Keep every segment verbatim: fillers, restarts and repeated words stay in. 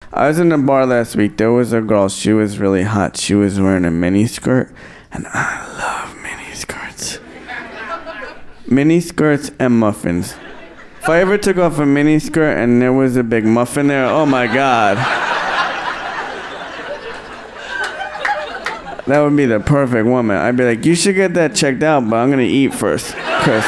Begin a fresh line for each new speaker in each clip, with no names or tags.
I was in a bar last week. There was a girl. She was really hot. She was wearing a mini skirt, and I love mini skirts. Mini skirts and muffins. If I ever took off a mini skirt and there was a big muffin there, oh my God. That would be the perfect woman. I'd be like, you should get that checked out, but I'm gonna eat first, Chris.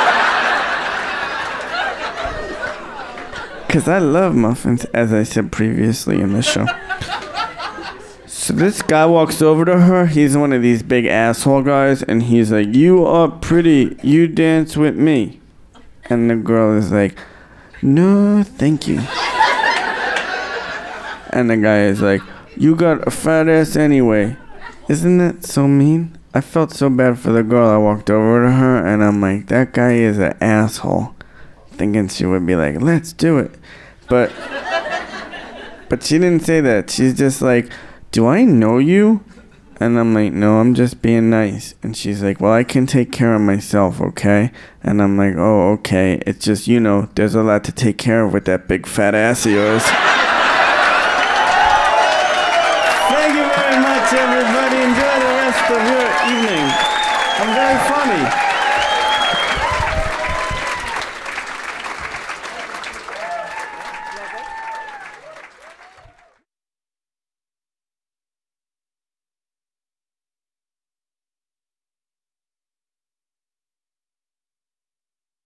Because I love muffins, as I said previously in the show. So this guy walks over to her. He's one of these big asshole guys, and he's like, you are pretty. You dance with me. And the girl is like, no, thank you. And the guy is like, you got a fat ass anyway. Isn't that so mean? I felt so bad for the girl. I walked over to her, and I'm like, that guy is an asshole. Thinking she would be like, let's do it. But, but she didn't say that. She's just like, do I know you? And I'm like, no, I'm just being nice. And she's like, well, I can take care of myself, okay? And I'm like, oh, okay. It's just, you know, there's a lot to take care of with that big fat ass of yours. Thank you very much, everybody. Enjoy the rest of your evening. I'm very funny.